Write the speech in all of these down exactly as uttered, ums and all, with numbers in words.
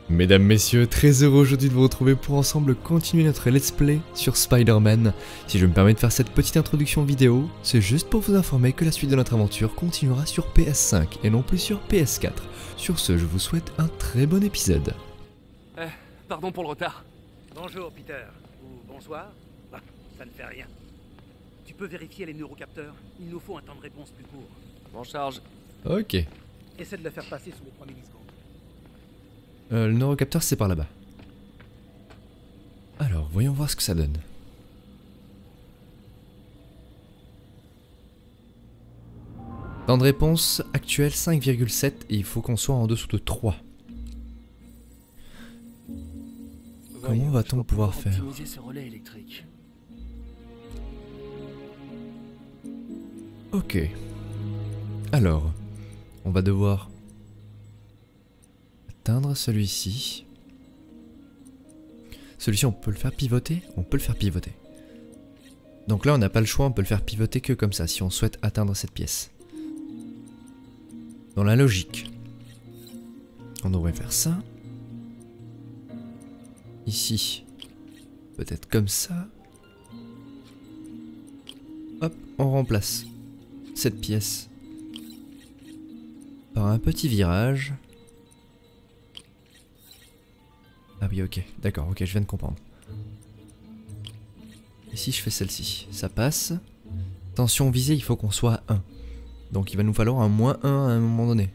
Mesdames, messieurs, très heureux aujourd'hui de vous retrouver pour ensemble continuer notre let's play sur Spider-Man. Si je me permets de faire cette petite introduction vidéo, c'est juste pour vous informer que la suite de notre aventure continuera sur P S cinq et non plus sur P S quatre. Sur ce, je vous souhaite un très bon épisode. Eh, pardon pour le retard. Bonjour Peter, ou bonsoir. Bah, ça ne fait rien. Tu peux vérifier les neurocapteurs? Il nous faut un temps de réponse plus court. En charge. Ok. Essaie de le faire passer sous les trois millisecondes. Euh, le neurocapteur c'est par là-bas. Alors, voyons voir ce que ça donne. Temps de réponse actuel cinq virgule sept et il faut qu'on soit en dessous de trois. Comment va-t-on pouvoir faire? Optimiser ce relais électrique. Ok. Alors, on va devoir atteindre celui-ci. Celui-ci, on peut le faire pivoter? On peut le faire pivoter. Donc là, on n'a pas le choix, on peut le faire pivoter que comme ça, si on souhaite atteindre cette pièce. Dans la logique, on devrait faire ça. Ici, peut-être comme ça. Hop, on remplace cette pièce par un petit virage. Ah oui, ok, d'accord, ok, je viens de comprendre. Et si je fais celle-ci, ça passe. Tension visée, il faut qu'on soit à un. Donc il va nous falloir un moins un à un moment donné.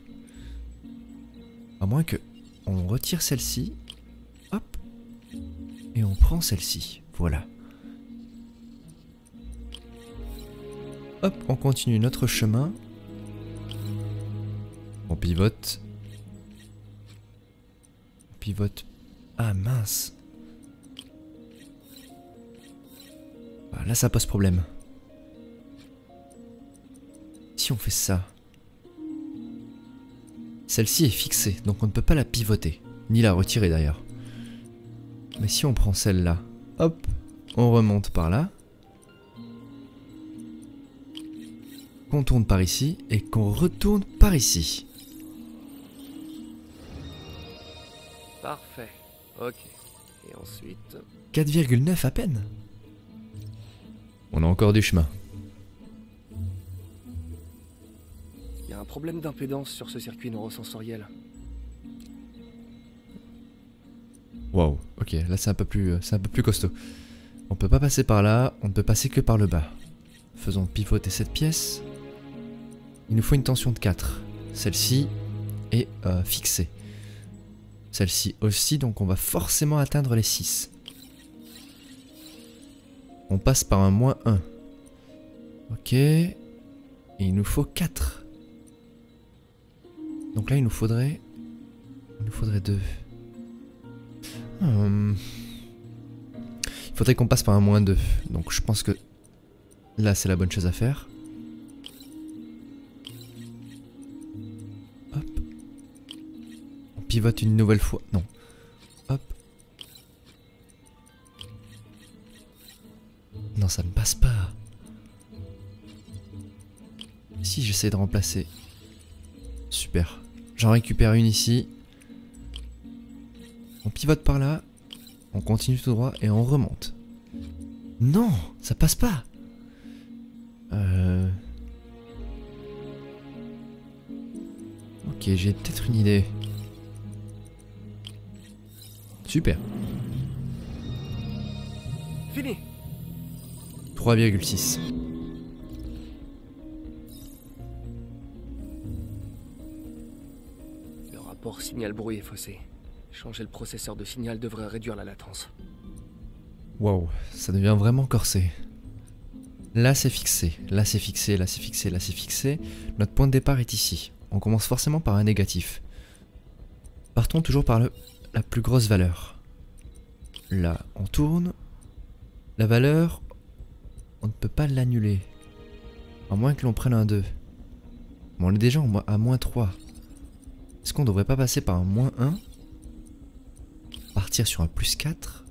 À moins que on retire celle-ci. Hop. Et on prend celle-ci. Voilà. Hop, on continue notre chemin. On pivote. On pivote. Ah mince. Ah, là ça pose problème. Si on fait ça. Celle-ci est fixée, donc on ne peut pas la pivoter. Ni la retirer d'ailleurs. Mais si on prend celle-là, hop, on remonte par là. Qu'on tourne par ici et qu'on retourne par ici. Parfait. Ok. Et ensuite... quatre virgule neuf à peine. On a encore du chemin. Il y a un problème d'impédance sur ce circuit neurosensoriel. Waouh, ok, là c'est un peu plus, c'est un peu plus costaud. On peut pas passer par là, on ne peut passer que par le bas. Faisons pivoter cette pièce. Il nous faut une tension de quatre. Celle-ci est euh, fixée. Celle-ci aussi, donc on va forcément atteindre les six. On passe par un moins un. Ok. Et il nous faut quatre. Donc là il nous faudrait... Il nous faudrait deux. Hum. Il faudrait qu'on passe par un moins deux. Donc je pense que là c'est la bonne chose à faire. Hop. On pivote une nouvelle fois. Non. Hop. Non, ça ne passe pas. Si j'essaie de remplacer. Super. J'en récupère une ici. On pivote par là. On continue tout droit et on remonte. Non, ça passe pas. Euh... Ok, j'ai peut-être une idée. Super. Fini. trois virgule six. Le rapport signal-bruit est faussé. Changer le processeur de signal devrait réduire la latence. Waouh, ça devient vraiment corsé. Là c'est fixé, là c'est fixé, là c'est fixé, là c'est fixé. Notre point de départ est ici. On commence forcément par un négatif. Partons toujours par le, la plus grosse valeur. Là, on tourne. La valeur, on ne peut pas l'annuler. À moins que l'on prenne un deux. Bon, on est déjà à moins trois. Est-ce qu'on ne devrait pas passer par un moins un? Partir sur un plus quatre?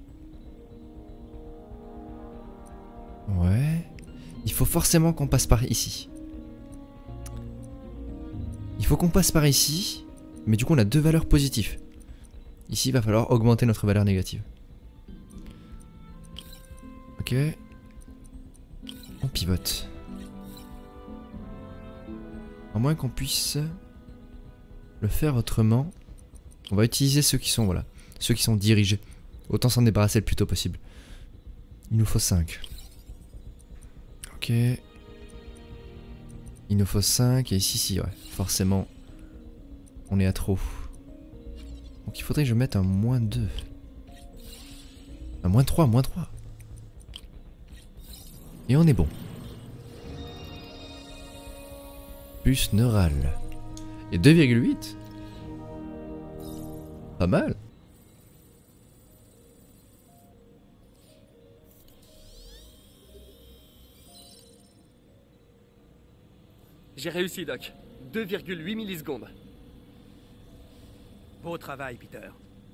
Ouais. Il faut forcément qu'on passe par ici. Il faut qu'on passe par ici. Mais du coup on a deux valeurs positives. Ici, il va falloir augmenter notre valeur négative. Ok. On pivote. À moins qu'on puisse le faire autrement. On va utiliser ceux qui sont, voilà, ceux qui sont dirigés. Autant s'en débarrasser le plus tôt possible. Il nous faut cinq. Ok. Il nous faut cinq et ici, si, ouais. Forcément, on est à trop. Donc il faudrait que je mette un moins deux. Un moins trois, moins trois. Et on est bon. Plus neural. Et deux virgule huit. Pas mal. J'ai réussi, Doc. deux virgule huit millisecondes. Beau travail, Peter.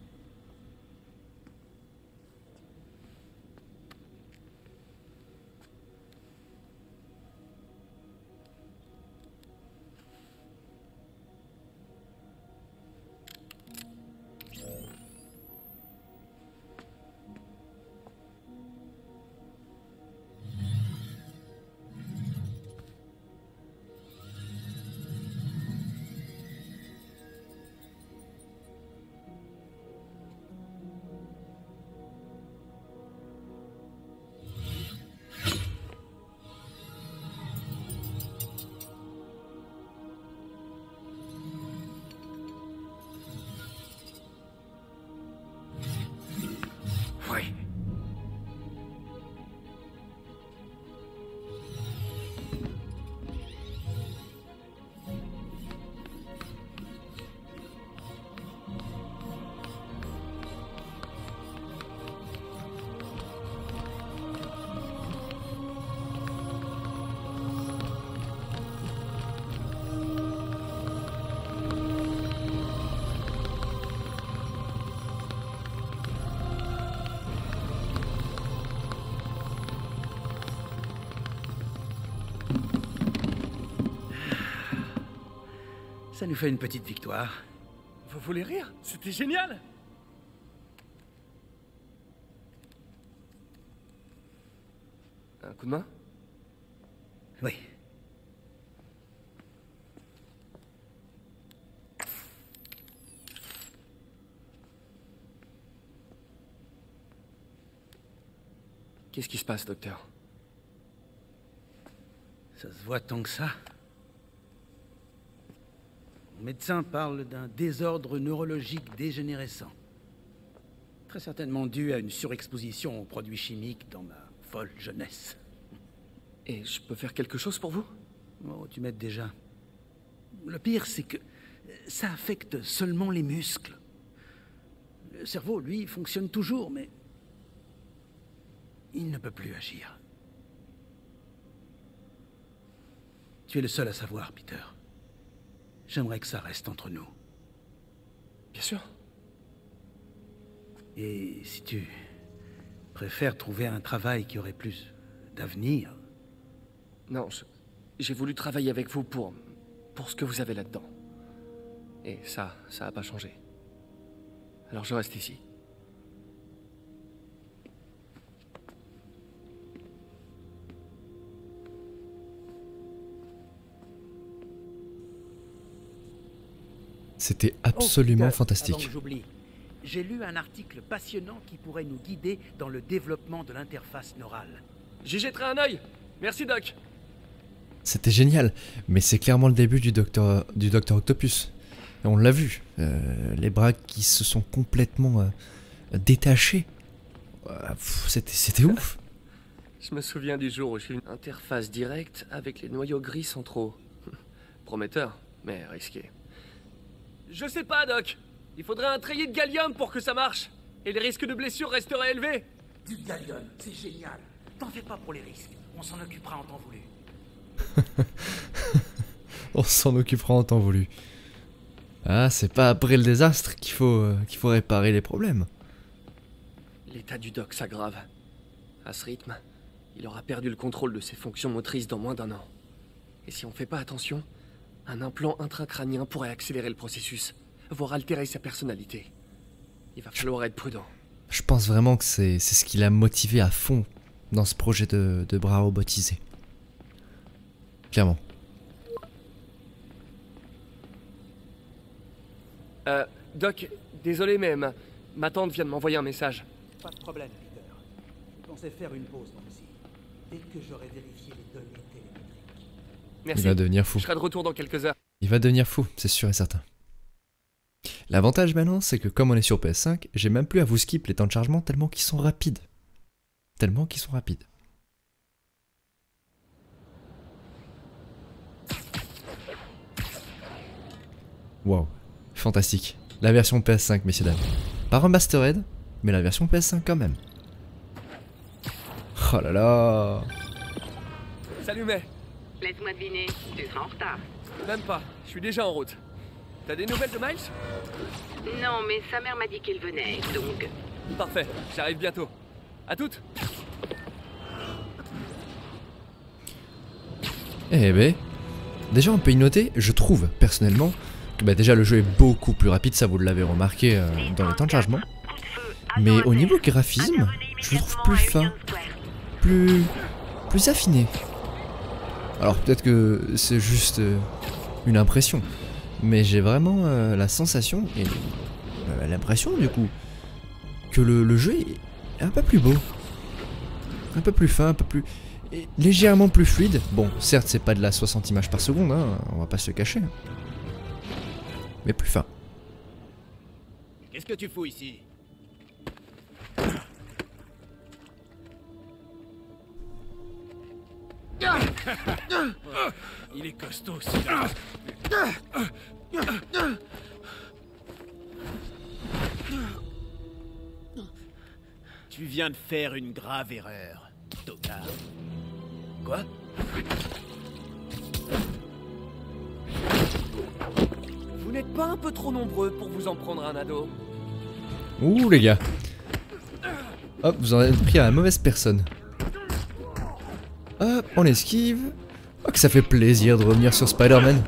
Oui. Ça nous fait une petite victoire. Vous voulez rire? C'était génial! Un coup de main? Oui. Qu'est-ce qui se passe, docteur? Ça se voit tant que ça. Le médecin parle d'un désordre neurologique dégénérescent. Très certainement dû à une surexposition aux produits chimiques dans ma folle jeunesse. Et je peux faire quelque chose pour vous? Oh, tu m'aides déjà. Le pire, c'est que ça affecte seulement les muscles. Le cerveau, lui, fonctionne toujours, mais il ne peut plus agir. Tu es le seul à savoir, Peter. J'aimerais que ça reste entre nous. Bien sûr. Et si tu préfères trouver un travail qui aurait plus d'avenir... Non, je- j'ai voulu travailler avec vous pour... pour ce que vous avez là-dedans. Et ça, ça n'a pas changé. Alors je reste ici. C'était Oh, absolument Peter, fantastique. avant que j'oublie, j'ai lu un article passionnant qui pourrait nous guider dans le développement de l'interface neurale. J'y jetterai un œil. Merci, Doc. C'était génial, mais c'est clairement le début du docteur, du docteur Octopus. Et on l'a vu, euh, les bras qui se sont complètement euh, détachés. Euh, pff, C'était c'était ouf. Je me souviens du jour où j'ai eu une interface directe avec les noyaux gris centraux. Prometteur, mais risqué. Je sais pas, Doc. Il faudrait un treillis de gallium pour que ça marche. Et les risques de blessure resteraient élevés. Du gallium, c'est génial. T'en fais pas pour les risques. On s'en occupera en temps voulu. On s'en occupera en temps voulu. Ah, c'est pas après le désastre qu'il faut, euh, qu'il faut réparer les problèmes. L'état du Doc s'aggrave. À ce rythme, il aura perdu le contrôle de ses fonctions motrices dans moins d'un an. Et si on fait pas attention, un implant intracrânien pourrait accélérer le processus, voire altérer sa personnalité. Il va falloir être prudent. Je pense vraiment que c'est ce qui l'a motivé à fond dans ce projet de, de bras robotisés. Clairement. Euh, Doc, désolé mais ma, ma tante vient de m'envoyer un message. Pas de problème, Peter. Je pensais faire une pause moi aussi. Dès que j'aurai vérifié les données télémétriques. Merci. Il va devenir fou. Je serai de retour dans quelques heures. Il va devenir fou, c'est sûr et certain. L'avantage maintenant, c'est que comme on est sur P S cinq, j'ai même plus à vous skip les temps de chargement tellement qu'ils sont rapides. Tellement qu'ils sont rapides. Wow, fantastique. La version P S cinq, messieurs dames. Pas remastered, mais la version P S cinq quand même. Oh là là. Salut May. Laisse-moi deviner, tu seras en retard. Même pas, je suis déjà en route. T'as des nouvelles de Miles? Non, mais sa mère m'a dit qu'il venait, donc... Parfait, j'arrive bientôt. À toutes. Eh ben, déjà on peut y noter, je trouve personnellement, que bah déjà le jeu est beaucoup plus rapide, ça vous l'avez remarqué euh, dans les temps de chargement. Mais au niveau graphisme, je le trouve plus fin, plus, plus affiné. Alors peut-être que c'est juste euh, une impression, mais j'ai vraiment euh, la sensation, et euh, l'impression du coup, que le, le jeu est un peu plus beau. Un peu plus fin, un peu plus... et légèrement plus fluide. Bon, certes c'est pas de la soixante images par seconde, hein, on va pas se le cacher. Mais plus fin. Qu'est-ce que tu fous ici? Il est costaud, celui-là. Tu viens de faire une grave erreur, tocard. Quoi? Vous n'êtes pas un peu trop nombreux pour vous en prendre un ado? Ouh les gars. Hop, vous en avez pris à la mauvaise personne. Hop, on esquive. Oh que ça fait plaisir de revenir sur Spider-Man.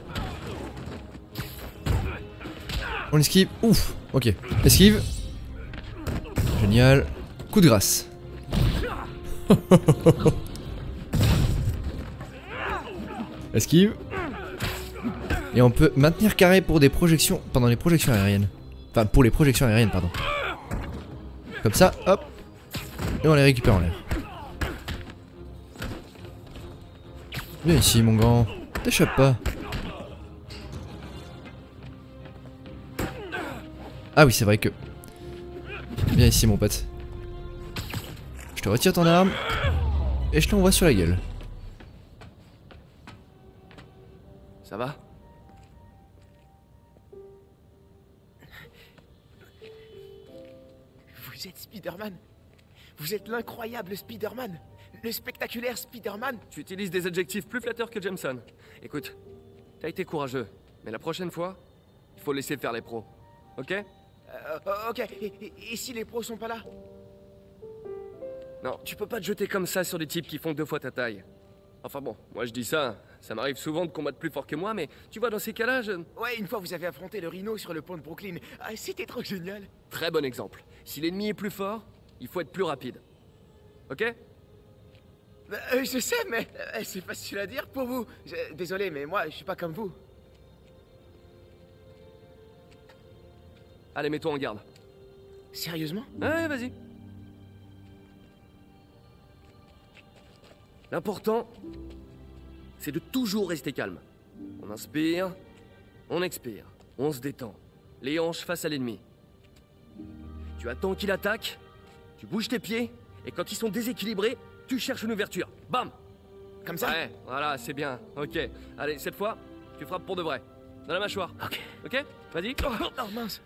On esquive. Ouf. Ok. Esquive. Génial. Coup de grâce. Esquive. Et on peut maintenir carré pour des projections pendant les projections aériennes. Enfin pour les projections aériennes pardon. Comme ça, hop. Et on les récupère en l'air. Viens ici mon grand. T'échappes pas. Ah oui c'est vrai que... Viens ici mon pote. Je te retire ton arme. Et je l'envoie sur la gueule. Ça va? Vous êtes Spider-Man. Vous êtes l'incroyable Spider-Man. Le spectaculaire Spider-Man. Tu utilises des adjectifs plus flatteurs que Jameson. Écoute, t'as été courageux, mais la prochaine fois, il faut laisser faire les pros. Ok? Euh, ok, et, et- et si les pros sont pas là? Non, tu peux pas te jeter comme ça sur des types qui font deux fois ta taille. Enfin bon, moi je dis ça, ça m'arrive souvent de combattre plus fort que moi, mais tu vois, dans ces cas-là, je... Ouais, une fois vous avez affronté le Rhino sur le pont de Brooklyn. Ah, c'était trop génial. Très bon exemple. Si l'ennemi est plus fort, il faut être plus rapide. Ok? Bah, euh, je sais, mais euh, c'est facile à dire pour vous. Je- Désolé, mais moi, je suis pas comme vous. Allez, mets-toi en garde. Sérieusement? Ouais, vas-y. L'important, c'est de toujours rester calme. On inspire, on expire, on se détend. Les hanches face à l'ennemi. Tu attends qu'il attaque, tu bouges tes pieds, et quand ils sont déséquilibrés, tu cherches une ouverture. Bam! Comme ça? Ouais, voilà, c'est bien. Ok. Allez, cette fois, tu frappes pour de vrai. Dans la mâchoire. Ok. Ok? Vas-y. Oh mince.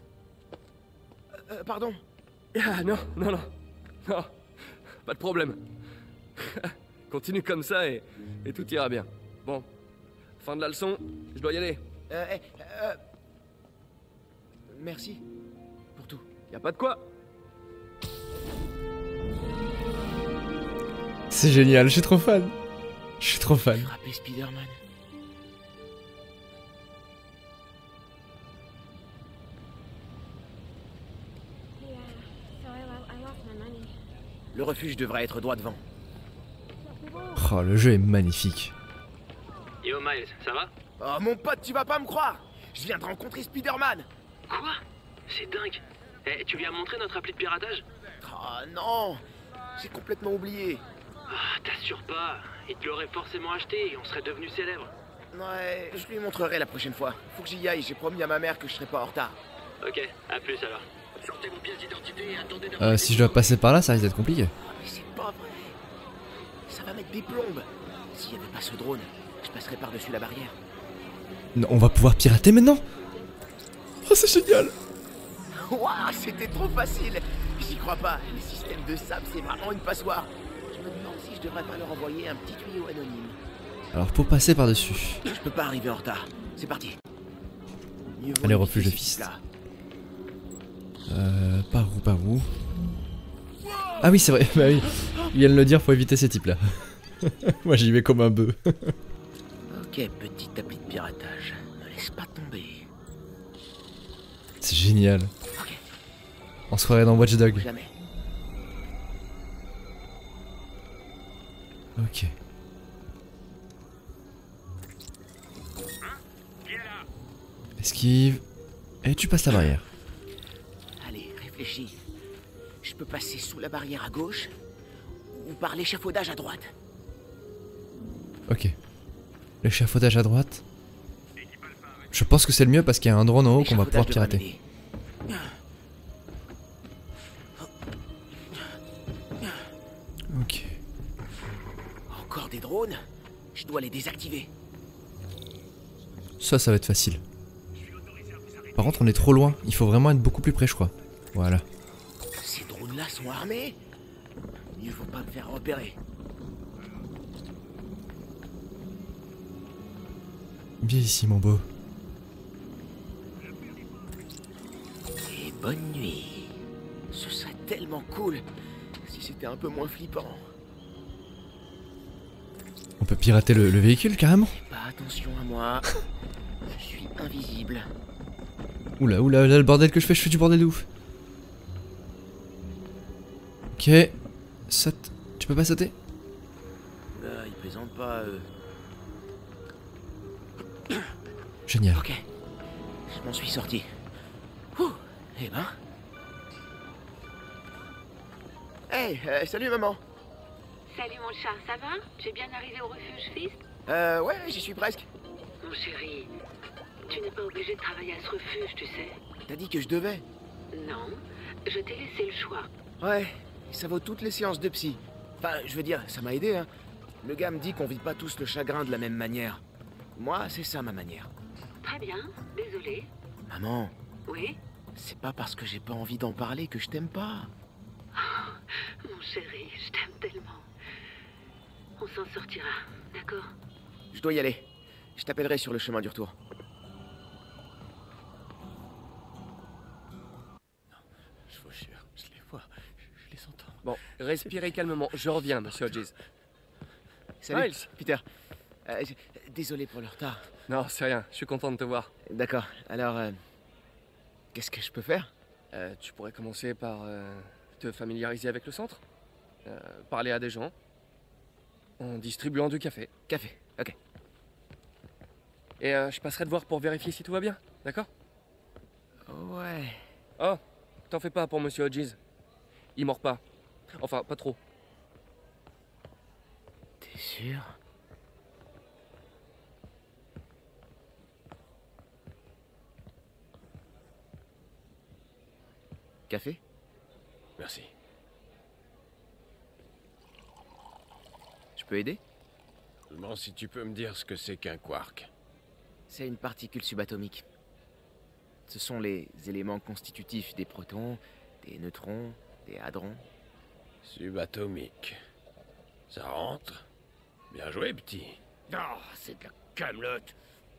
Euh, pardon. Ah, non, non, non. Non, pas de problème. Continue comme ça et, et tout ira bien. Bon, fin de la leçon, je dois y aller. Euh, eh, euh, Merci pour tout. Y a pas de quoi. C'est génial, je suis trop fan. Je suis trop fan. Frapper Spider-Man. Le refuge devrait être droit devant. Oh, le jeu est magnifique. Yo Miles, ça va? Oh mon pote, tu vas pas me croire! Je viens de rencontrer Spider-Man! Quoi? C'est dingue. Eh, tu lui as montré notre appli de piratage? Oh non! J'ai complètement oublié. Ah, t'assures pas. Il te l'aurait forcément acheté et on serait devenu célèbre. Ouais, je lui montrerai la prochaine fois. Faut que j'y aille, j'ai promis à ma mère que je serais pas en retard. Ok, à plus alors. Sortez vos pièces d'identité et attendez de... Euh, si je dois passer par là, ça risque d'être compliqué. Oh, mais c'est pas vrai! Ça va mettre des plombes! S'il y avait pas ce drone, je passerais par-dessus la barrière. Non, on va pouvoir pirater maintenant? Oh, c'est génial! Waouh, c'était trop facile! J'y crois pas, les systèmes de sable, c'est vraiment une passoire. Je me demande si je devrais pas leur envoyer un petit tuyau anonyme. Alors, pour passer par-dessus. Je peux pas arriver en retard. C'est parti. Mieux vaut Allez, éviter refuge de ces fist. types-là. Euh, par où, par où? Ah oui, c'est vrai, bah oui. Il vient de le dire, faut éviter ces types-là. Moi, j'y vais comme un bœuf. Ok, petit appli de piratage. Ne laisse pas tomber. C'est génial. Ok, On se croirait dans Watch Dogs. jamais. Ok. Esquive. Et tu passes la barrière. Allez, réfléchis. Je peux passer sous la barrière à gauche ou par l'échafaudage à droite. Ok. L'échafaudage à droite. Je pense que c'est le mieux parce qu'il y a un drone en haut qu'on va pouvoir L'échafaudage devrait pirater. m'aider. Ok. Encore des drones? Je dois les désactiver. Ça, ça va être facile. Par contre, on est trop loin. Il faut vraiment être beaucoup plus près, je crois. Voilà. Ces drones-là sont armés? Mieux vaut pas me faire repérer. Viens ici, mon beau. Et bonne nuit. Ce serait tellement cool si c'était un peu moins flippant. On peut pirater le, le véhicule, carrément. Fais pas attention à moi. Je suis invisible. Oula, oula, là, le bordel que je fais, je fais du bordel de ouf. Ok. Saute. Tu peux pas sauter? Euh, ils plaisantent pas, eux. Génial. Ok. Je m'en suis sorti. Ouh. Eh ben. Hey, euh, salut maman. Salut mon chat, ça va? Tu es bien arrivé au refuge Fist? Euh, ouais, j'y suis presque. Mon chéri, tu n'es pas obligé de travailler à ce refuge, tu sais. T'as dit que je devais. Non, je t'ai laissé le choix. Ouais, ça vaut toutes les séances de psy. Enfin, je veux dire, ça m'a aidé, hein. Le gars me dit qu'on vit pas tous le chagrin de la même manière. Moi, c'est ça ma manière. Très bien, désolé. Maman, Oui? c'est pas parce que j'ai pas envie d'en parler que je t'aime pas. Mon chéri, je t'aime tellement. On s'en sortira, d'accord? Je dois y aller. Je t'appellerai sur le chemin du retour. Je vous jure, je les vois, je les entends. Bon, respirez calmement, je reviens, monsieur Hodges. Salut, Miles. Peter. Euh, j- désolé pour le retard. Non, c'est rien, je suis content de te voir. D'accord, alors... euh, qu'est-ce que je peux faire? Euh, tu pourrais commencer par euh, te familiariser avec le centre, euh, parler à des gens, en distribuant du café. Café, ok. Et euh, je passerai te voir pour vérifier si tout va bien, d'accord? Ouais... Oh, t'en fais pas pour monsieur Hodges. Il mord pas. Enfin, pas trop. T'es sûr? Café? Merci. Je peux aider? Seulement si tu peux me dire ce que c'est qu'un quark. C'est une particule subatomique. Ce sont les éléments constitutifs des protons, des neutrons, des hadrons. Subatomique. Ça rentre? Bien joué, petit. Oh, c'est de la camelote.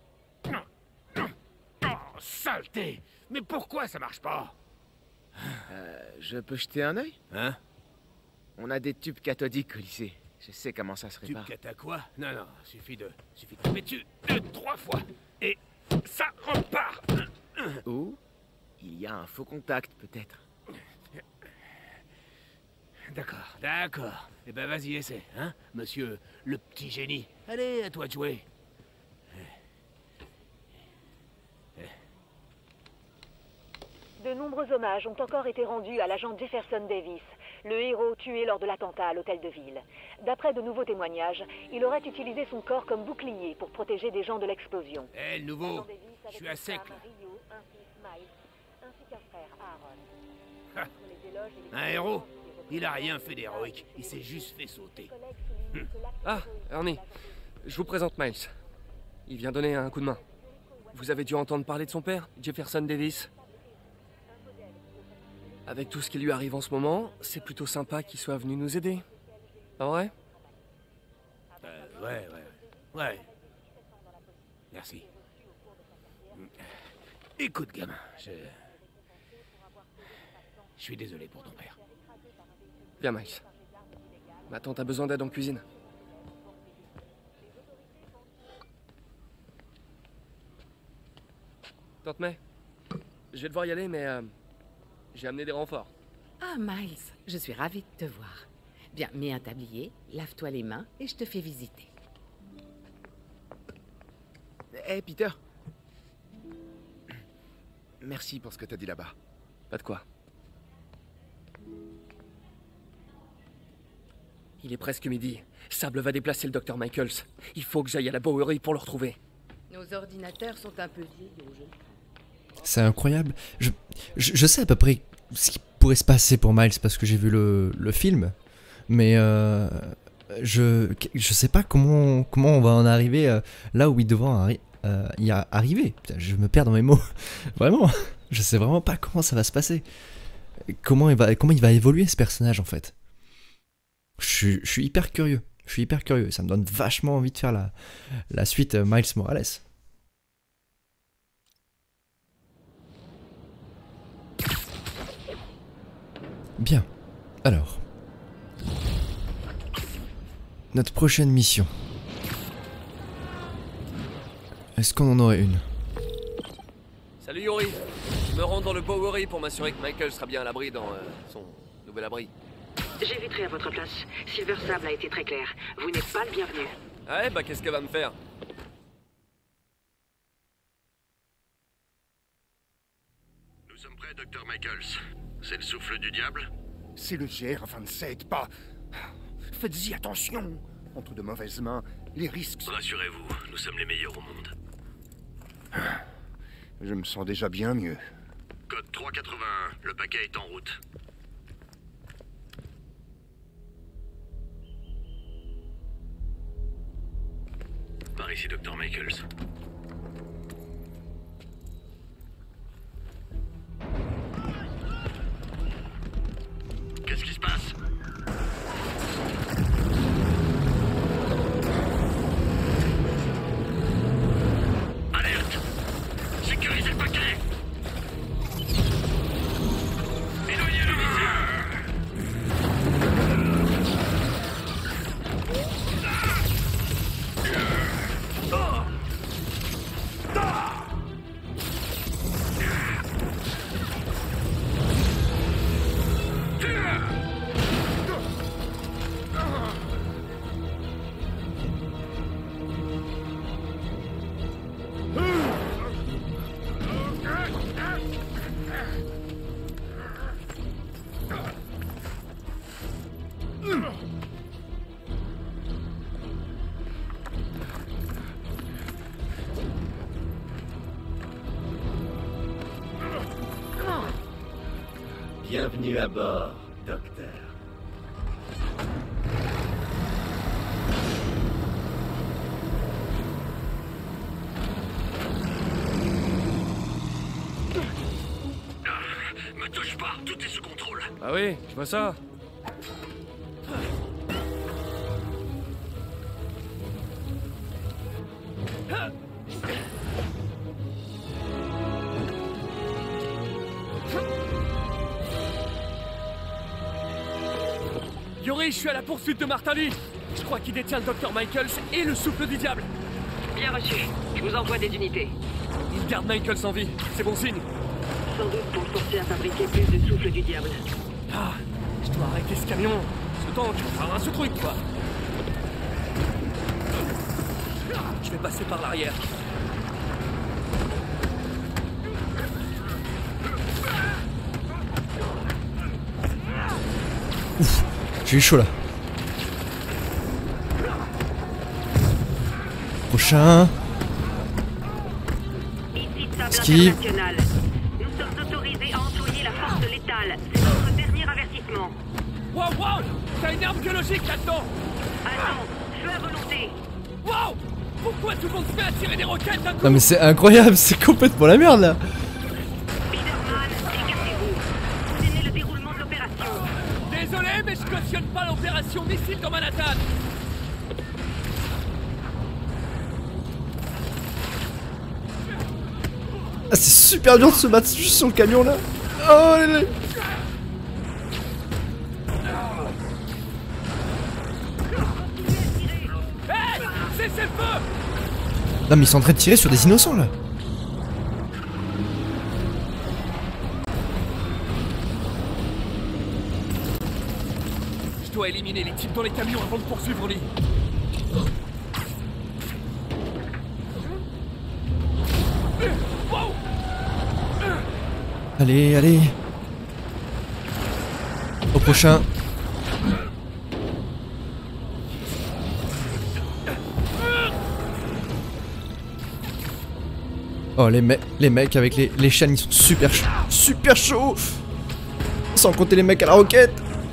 Oh, saleté! Mais pourquoi ça marche pas? Euh, je peux jeter un œil? Hein? On a des tubes cathodiques au lycée. Je sais comment ça se Tu répare. cata quoi? Non, non, suffit de... suffit de taper dessus deux, trois fois. Et ça repart. Ou il y a un faux contact, peut-être. D'accord, d'accord. Eh ben vas-y, essaie, hein, monsieur le petit génie. Allez, à toi de jouer. De nombreux hommages ont encore été rendus à l'agent Jefferson Davis, le héros tué lors de l'attentat à l'hôtel de ville. D'après de nouveaux témoignages, il aurait utilisé son corps comme bouclier pour protéger des gens de l'explosion. Eh, le nouveau, je suis à sec, là. Ha. Un héros? Il a rien fait d'héroïque, il s'est juste fait sauter. Hm. Ah, Ernie, je vous présente Miles. Il vient donner un coup de main. Vous avez dû entendre parler de son père, Jefferson Davis. Avec tout ce qui lui arrive en ce moment, c'est plutôt sympa qu'il soit venu nous aider. Pas vrai? Euh, ouais, ouais, ouais. Merci. Écoute, gamin, je... Je suis désolé pour ton père. Viens, Miles. Ma tante a besoin d'aide en cuisine. Tante May, je vais devoir y aller, mais euh, j'ai amené des renforts. Ah, Miles, je suis ravie de te voir. Bien, mets un tablier, lave-toi les mains et je te fais visiter. Hé, hey, Peter. Merci pour ce que t'as dit là-bas. Pas de quoi. Il est presque midi. Sable va déplacer le docteur Michaels. Il faut que j'aille à la Bowery pour le retrouver. Nos ordinateurs sont un peu vieillots, je... C'est incroyable. Je, je, je sais à peu près ce qui pourrait se passer pour Miles parce que j'ai vu le, le film. Mais euh, je, je sais pas comment, comment on va en arriver euh, là où il devrait arri euh, y a arriver. Putain, je me perds dans mes mots. Vraiment. Je sais vraiment pas comment ça va se passer. Comment il va, comment il va évoluer ce personnage en fait. Je suis, je suis hyper curieux. Je suis hyper curieux. Ça me donne vachement envie de faire la, la suite euh, Miles Morales. Bien. Alors. Notre prochaine mission. Est-ce qu'on en aurait une? Salut Yuri. Je me rends dans le Bowery pour m'assurer que Michael sera bien à l'abri dans euh, son nouvel abri. J'éviterai à votre place. Silver Sable a été très clair. Vous n'êtes pas le bienvenu. Ah ouais, bah qu'est-ce qu'elle va me faire? Nous sommes prêts, docteur Michaels. C'est le souffle du diable? C'est le G R vingt-sept, pas... Faites-y attention. Entre de mauvaises mains, les risques... Rassurez-vous, nous sommes les meilleurs au monde. Je me sens déjà bien mieux. Code trois quatre-vingt-un, le paquet est en route. Par ici, docteur Michaels. Qu'est-ce qui se passe? Alerte! Sécurisez le paquet! Éloignez-le, monsieur! Bienvenue à bord, docteur. Me touche pas, tout est sous contrôle. Ah oui, je vois ça. Yuri, je suis à la poursuite de Martali. Je crois qu'il détient le docteur Michaels et le souffle du diable. Bien reçu. Je vous envoie des unités. Il garde Michaels en vie. C'est bon signe. Sans doute pour le forcer à fabriquer plus de souffle du diable. Ah, Je dois arrêter ce camion. Ce temps, tu vas faire ce truc, toi. Je vais passer par l'arrière. Ouf, j'ai eu chaud là. Prochain. Esquive. Nous sommes autorisés à employer la force létale. C'est notre dernier avertissement. Wow, wow! T'as une arme biologique là-dedans! Attends, feu à volonté. Wow! Pourquoi tout le monde se fait attirer des roquettes d'un coup? Non mais c'est incroyable, c'est complètement la merde là. Spider-Man, écartez-vous. Vous aimez le déroulement de l'opération. Désolé, mais je cautionne pas l'opération missile dans Manhattan. Ah, c'est super dur de se battre juste sur le camion là. Oh là là. Hey, cessez le feu! Non mais ils sont en train de tirer sur des innocents là. Je dois éliminer les types dans les camions avant de poursuivre Lee. Allez, allez. Au prochain. Oh les mecs, les mecs avec les, les chaînes ils sont super chauds, super chauds. Sans compter les mecs à la roquette.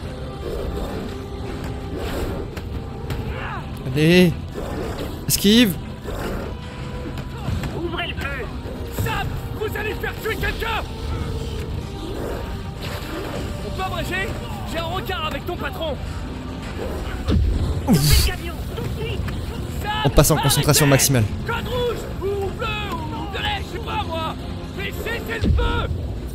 Allez. Esquive. Ouvrez le feu. Sam, vous allez faire tuer quelqu'un. On peut abréger? J'ai un regard avec ton patron. Ouf. On passe en concentration maximale. Code rouge ou bleu ou violet, je sais pas moi. Mais cessez le feu.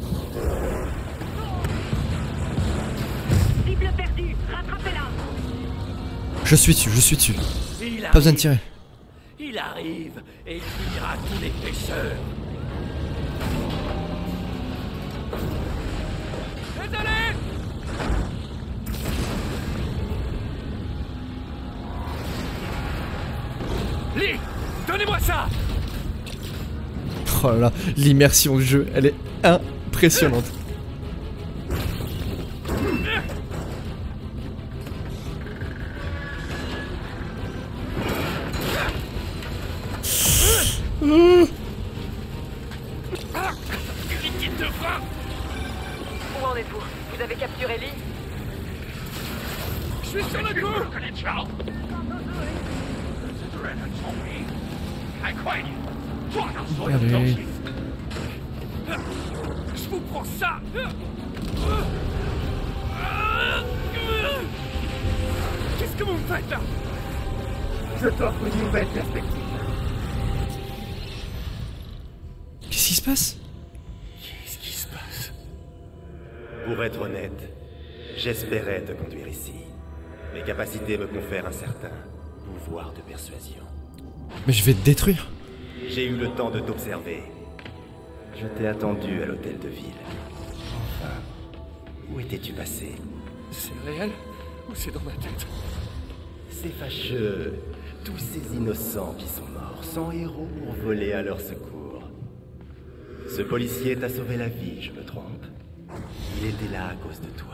Cible perdue, rattrapez-la. Je suis dessus, je suis dessus. Il Pas besoin de tirer. Il arrive et il finira tous les pêcheurs. Désolé. Lee, donnez-moi ça. Oh là là, l'immersion du jeu, elle est impressionnante. Mmh. Où en êtes-vous? Vous avez capturé Lee? Je suis sur le coup. Allez. Je vous prends ça. Qu'est-ce que vous me faites là? Je t'offre une nouvelle perspective. Qu'est-ce qui se passe? Qu'est-ce qui se passe? Pour être honnête, j'espérais te conduire ici. Mes capacités me confèrent un certain pouvoir de persuasion. Mais je vais te détruire. J'ai eu le temps de t'observer. Je t'ai attendu à l'hôtel de ville. Enfin, où étais-tu passé? C'est réel ou c'est dans ma tête? C'est fâcheux. Tous ces innocents qui sont morts, sans héros pour voler à leur secours. Ce policier t'a sauvé la vie, je me trompe? Il était là à cause de toi.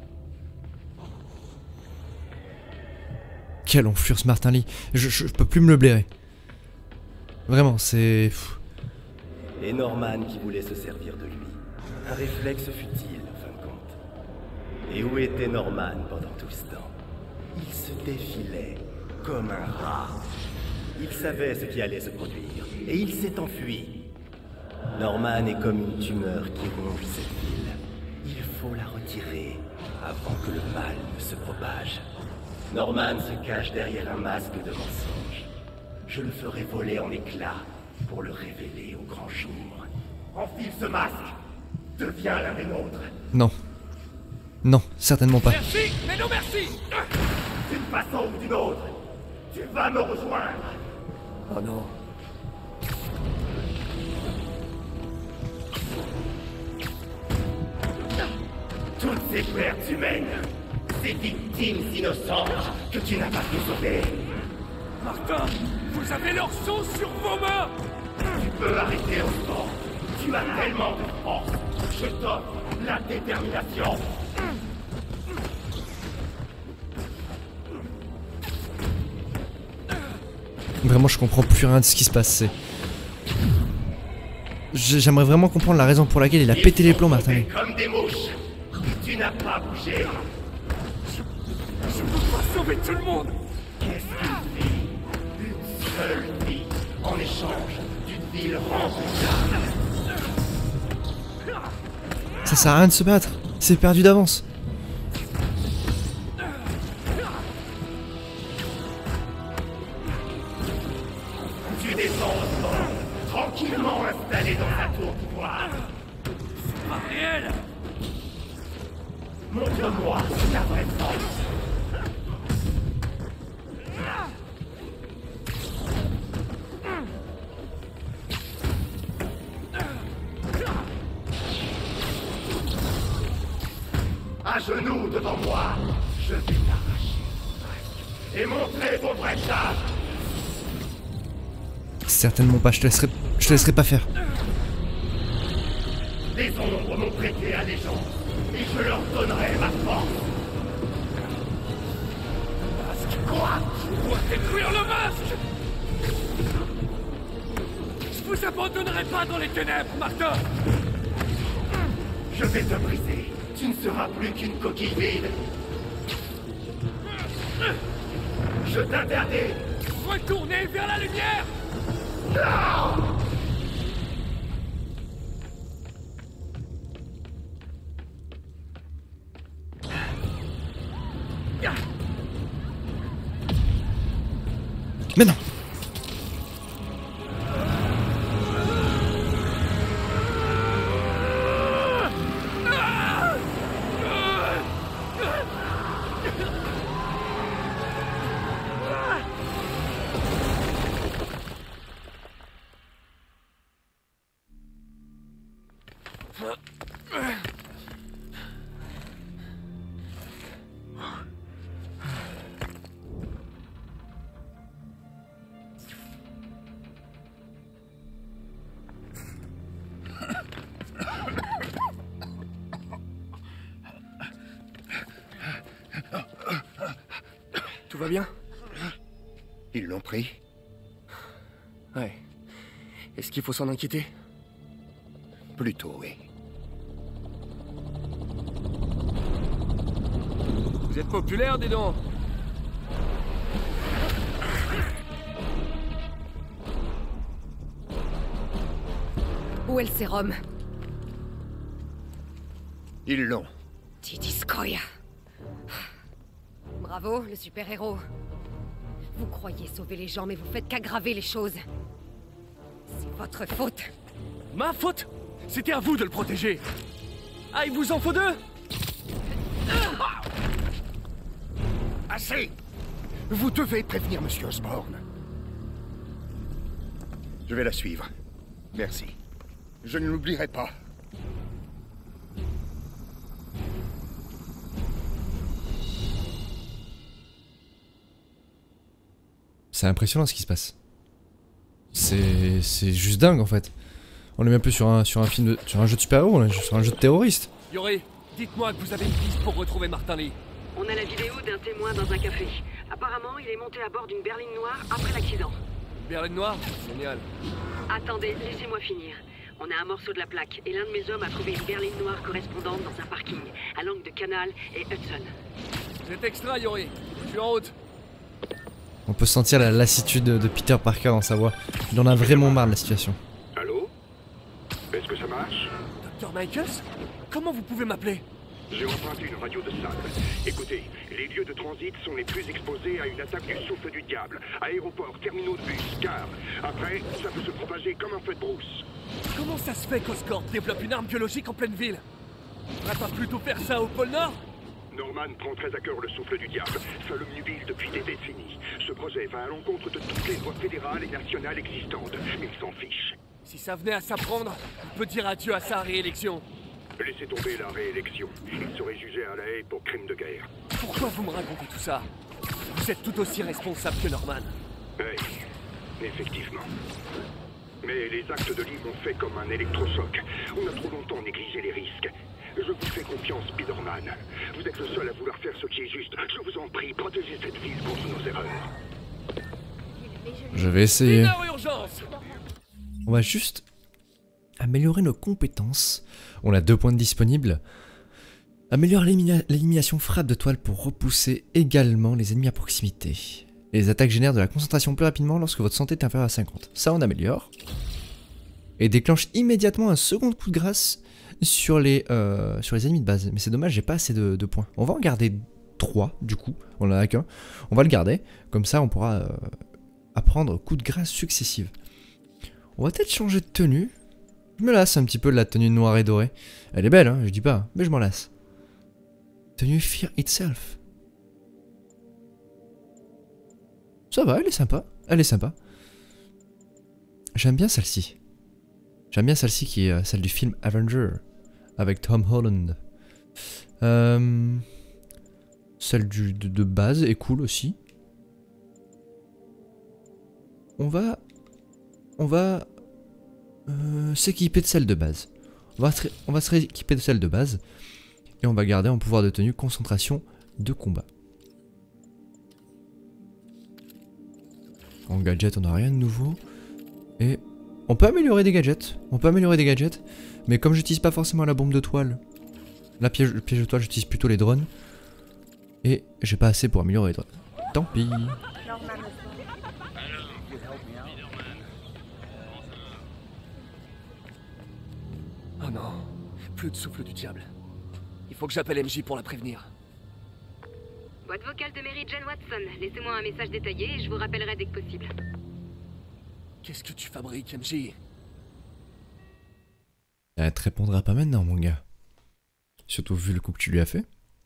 Quel enflure ce Martin Lee. Je, je, je peux plus me le blairer. Vraiment, c'est... Et Norman qui voulait se servir de lui. Un réflexe futile, en fin de compte. Et où était Norman pendant tout ce temps? Il se défilait comme un rat. Il savait ce qui allait se produire, et il s'est enfui. Norman est comme une tumeur qui ronge cette ville. Il faut la retirer avant que le mal ne se propage. Norman se cache derrière un masque de mensonge. Je le ferai voler en éclats pour le révéler au grand jour. Enfile ce masque. Deviens l'un des nôtres. Non. Non, certainement pas. Merci, mais non merci. D'une façon ou d'une autre, tu vas me rejoindre. Oh non. Toute ces pertes humaines, ces victimes innocentes que tu n'as pas pu sauver. Martin, vous avez leur sang sur vos mains. Tu peux arrêter au sport. Tu as tellement de force. Je t'offre la détermination. Vraiment, je comprends plus rien de ce qui se passe. C'est... J'aimerais vraiment comprendre la raison pour laquelle il a pété les plombs, Martin. Comme des mouches. Tu n'as pas bougé. Je peux pas sauver tout le monde. Qu'est-ce qu'une vie? Une seule vie en échange d'une ville remplie. Ça sert à rien de se battre. C'est perdu d'avance. Tu descends au sol, tranquillement installé dans ta tour pouvoir. C'est pas réel. Montre-moi ta vraie force. À genoux devant moi, je vais t'arracher et montrer ton vrai visage. Certainement pas, je te laisserai, je te laisserai pas faire. Les ombres m'ont prêté allégeance et je leur donnerai ma force. Masque, quoi? Je dois détruire le masque. Je vous abandonnerai pas dans les ténèbres, Martin. Je vais te briser. Tu ne seras plus qu'une coquille vide. Je t'interdis. Retournez vers la lumière. Non! Mais non! Tout va bien? Ils l'ont pris? Ouais. Est-ce qu'il faut s'en inquiéter? Plutôt, oui. Vous êtes populaire, dis donc. Où est le sérum? Ils l'ont. Tidiskoya. Bravo, le super-héros. Vous croyez sauver les gens, mais vous faites qu'aggraver les choses. C'est votre faute. Ma faute? C'était à vous de le protéger. Ah, il vous en faut deux? Assez! Vous devez prévenir Monsieur Osborn. Je vais la suivre. Merci. Je ne l'oublierai pas. C'est impressionnant ce qui se passe. C'est c'est juste dingue en fait. On est même plus sur un sur un film de, sur un jeu de super-héros, on est sur un jeu de terroriste. Yori, dites-moi que vous avez une piste pour retrouver Martin Lee. On a la vidéo d'un témoin dans un café. Apparemment, il est monté à bord d'une berline noire après l'accident. Berline noire? Génial. Attendez, laissez-moi finir. On a un morceau de la plaque, et l'un de mes hommes a trouvé une berline noire correspondante dans un parking, à l'angle de Canal et Hudson. Vous êtes extra, Yori. Je suis en route. On peut sentir la lassitude de, de Peter Parker dans sa voix. Il en a vraiment marre de la situation. Allô? Est-ce que ça marche? Docteur Michaels? Comment vous pouvez m'appeler? J'ai emprunté une radio de salle. Écoutez, les lieux de transit sont les plus exposés à une attaque du souffle du diable. Aéroports, terminaux de bus, gares. Après, ça peut se propager comme un feu de brousse. Comment ça se fait qu'Oscorp développe une arme biologique en pleine ville? On va pas plutôt faire ça au pôle Nord? Norman prend très à cœur le souffle du diable, fait l'omnibile depuis des décennies. Ce projet va à l'encontre de toutes les lois fédérales et nationales existantes, mais il s'en fiche. Si ça venait à s'apprendre, on peut dire adieu à sa réélection. Laissez tomber la réélection. Il serait jugé à La Haye pour crime de guerre. Pourquoi vous me racontez tout ça? Vous êtes tout aussi responsable que Norman. Oui, effectivement. Mais les actes de Lee m'ont fait comme un électrochoc. On a trop longtemps négligé les risques. Je vous fais confiance, Spider-Man. Vous êtes le seul à vouloir faire ce qui est juste. Je vous en prie, protégez cette ville contre nos erreurs. Je vais essayer. Urgence. On va juste améliorer nos compétences. On a deux points de disponibles. Améliorer l'élimination frappe de toile pour repousser également les ennemis à proximité. Les attaques génèrent de la concentration plus rapidement lorsque votre santé est inférieure à cinquante. Ça, on améliore. Et déclenche immédiatement un second coup de grâce sur les, euh, sur les ennemis de base. Mais c'est dommage, j'ai pas assez de, de points. On va en garder trois, du coup. On en a qu'un. On va le garder. Comme ça, on pourra euh, apprendre coup de grâce successive. On va peut-être changer de tenue. Je me lasse un petit peu de la tenue noire et dorée. Elle est belle, hein, je dis pas, mais je m'en lasse. Tenue Fear Itself. Ça va, elle est sympa. Elle est sympa. J'aime bien celle-ci. J'aime bien celle-ci qui est euh, celle du film Avenger. Avec Tom Holland. Euh, celle du, de, de base est cool aussi. On va... On va... Euh, s'équiper de celle de base. On va, on va se rééquiper de celle de base. Et on va garder en pouvoir de tenue concentration de combat. En gadget, on n'a rien de nouveau. Et on peut améliorer des gadgets. On peut améliorer des gadgets. Mais comme j'utilise pas forcément la bombe de toile, la piège, le piège de toile, j'utilise plutôt les drones. Et j'ai pas assez pour améliorer les drones. Tant pis. Oh non, plus de souffle du diable. Il faut que j'appelle M J pour la prévenir. Boîte vocale de Mary Jane Watson. Laissez-moi un message détaillé et je vous rappellerai dès que possible. Qu'est-ce que tu fabriques, M J? Elle te répondra pas maintenant, mon gars. Surtout vu le coup que tu lui as fait.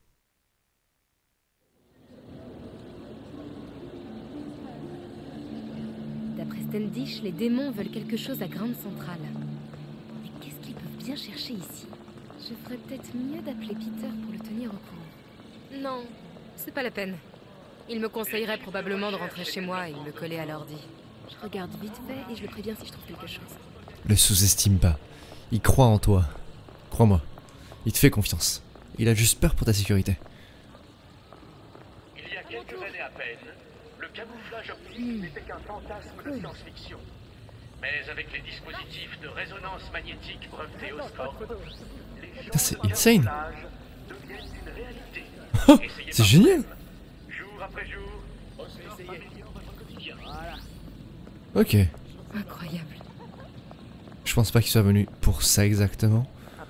D'après Standish, les démons veulent quelque chose à Grande Centrale. Mais qu'est-ce qu'ils peuvent bien chercher ici? Je ferais peut-être mieux d'appeler Peter pour le tenir au courant. Non, c'est pas la peine. Il me conseillerait probablement de rentrer chez moi et de me coller à l'ordi. Je regarde vite fait et je le préviens si je trouve quelque chose. Le sous-estime pas. Il croit en toi. Crois-moi. Il te fait confiance. Il a juste peur pour ta sécurité. Il y a quelques années à peine, le camouflage optique mmh. n'était qu'un fantasme de science-fiction. Mais avec les dispositifs de résonance magnétique brevetés au score, les c'est insane. deviennent une réalité. Oh, c'est génial. Jour après jour, voilà. Ok. Incroyable. Je pense pas qu'il soit venu pour ça exactement.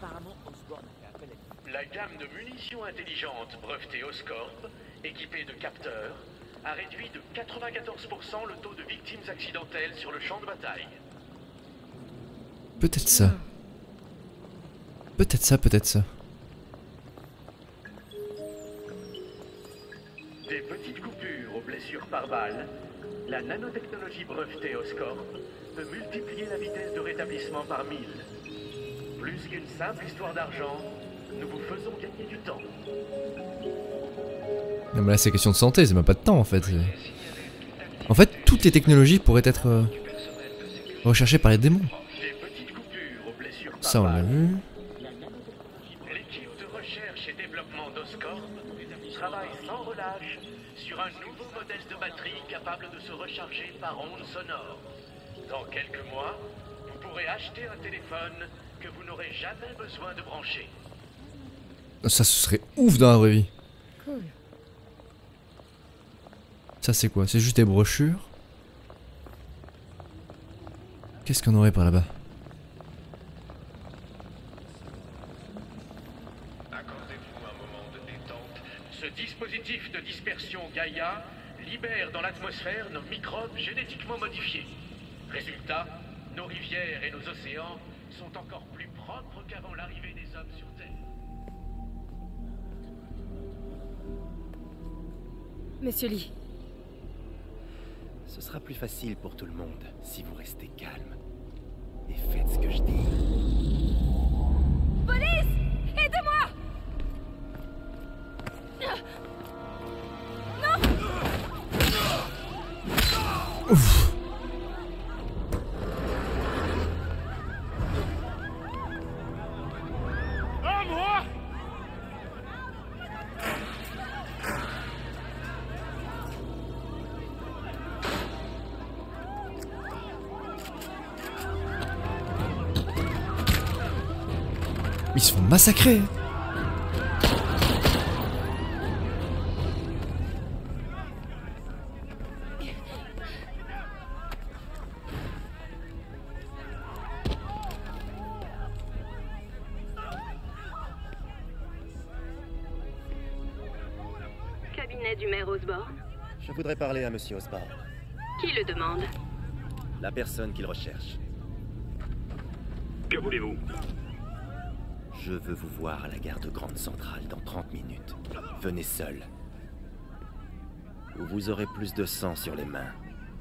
La gamme de munitions intelligentes brevetées Oscorp, équipée de capteurs, a réduit de quatre-vingt-quatorze pour cent le taux de victimes accidentelles sur le champ de bataille. Peut-être ça. Peut-être ça, peut-être ça. Des petites coupures aux blessures par balle, la nanotechnologie brevetée Oscorp peut multiplier la vitesse de rétablissement par mille. Plus qu'une simple histoire d'argent, nous vous faisons gagner du temps. Non mais là c'est question de santé, c'est même pas de temps en fait. En fait, toutes les technologies pourraient être euh, recherchées par les démons. Ça on l'a vu. L'équipe de recherche et développement d'Oscorp travaille sans relâche sur un nouveau modèle de batterie capable de se recharger par ondes sonores. Dans quelques mois, vous pourrez acheter un téléphone que vous n'aurez jamais besoin de brancher. Ça ce serait ouf dans la vraie vie. Cool. Ça c'est quoi? C'est juste des brochures? Qu'est-ce qu'on aurait par là-bas? Accordez-vous un moment de détente. Ce dispositif de dispersion Gaïa libère dans l'atmosphère nos microbes génétiquement modifiés. Résultat, nos rivières et nos océans sont encore plus propres qu'avant l'arrivée des hommes sur Terre. Monsieur Lee. Ce sera plus facile pour tout le monde si vous restez calme. Et faites ce que je dis. Police! Ouf. À moi! Ils se font massacrer. Cabinet du maire Osborne. Je voudrais parler à Monsieur Osborne. Qui le demande? La personne qu'il recherche. Que voulez-vous? Je veux vous voir à la gare de Grande Centrale dans trente minutes. Venez seul. Ou vous aurez plus de sang sur les mains.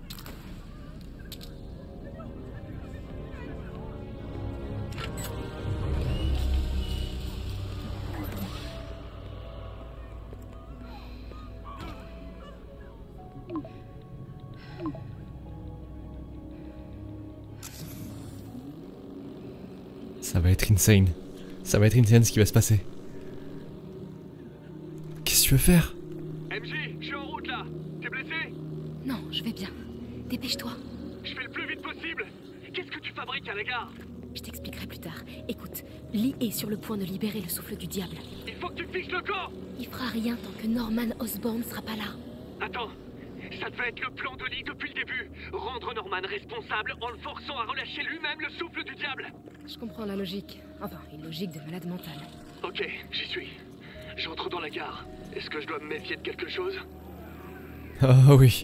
Ça va être insane. Ça va être insane ce qui va se passer. Qu'est-ce que tu veux faire? M J, je suis en route là. T'es blessé? Non, je vais bien. Dépêche-toi. Je fais le plus vite possible. Qu'est-ce que tu fabriques à la gare? Je t'expliquerai plus tard. Écoute, Lee est sur le point de libérer le souffle du diable. Il faut que tu fixes le camp. Il fera rien tant que Norman Osborn sera pas là. Attends, ça devait être le plan de Lee depuis le début. Rendre Norman responsable en le forçant à relâcher lui-même le souffle du diable. Je comprends la logique. Enfin, une logique de malade mental. Ok, j'y suis. J'entre dans la gare. Est-ce que je dois me méfier de quelque chose? Ah oui.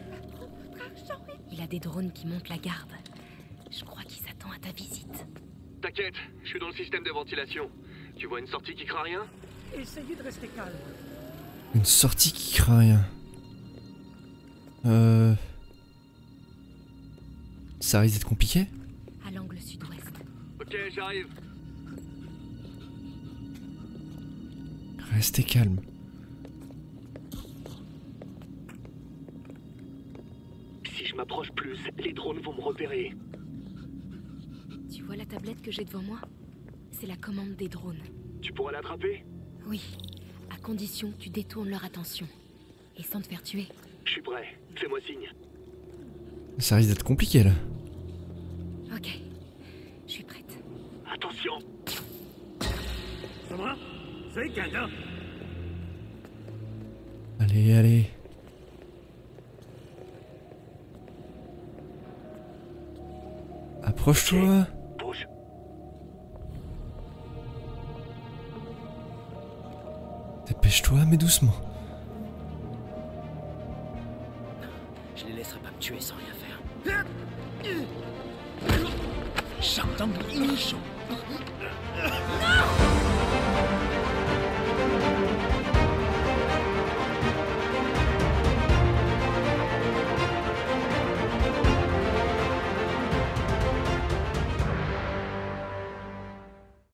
Il a des drones qui montent la garde. Je crois qu'il s'attend à ta visite. T'inquiète, je suis dans le système de ventilation. Tu vois une sortie qui craint rien? Essayez de rester calme. Une sortie qui craint rien. Euh... Ça risque d'être compliqué? À l'angle sud-ouest. Ok, j'arrive. Restez calme. Si je m'approche plus, les drones vont me repérer. Tu vois la tablette que j'ai devant moi? C'est la commande des drones. Tu pourras l'attraper? Oui, à condition que tu détournes leur attention. Et sans te faire tuer. Je suis prêt, fais-moi signe. Ça risque d'être compliqué là. Ok, je suis prête. Attention. Ça va? C'est Canada. Allez, allez. Approche-toi. Bouge. Dépêche-toi, mais doucement. Je les laisserai pas me tuer sans rien faire. J'entends le nichon. Non!